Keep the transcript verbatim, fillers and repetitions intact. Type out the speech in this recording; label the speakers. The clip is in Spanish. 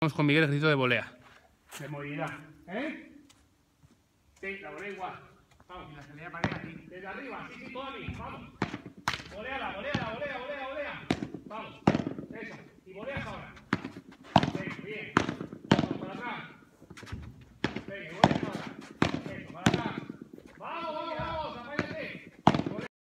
Speaker 1: Vamos con Miguel, ejercicio de volea. De movilidad. ¿Eh? Sí, la volea igual. Vamos, y la salida para aquí. Desde arriba, sí, sí, todo a mí. Vamos. Voleala, voleala, volea, volea, volea.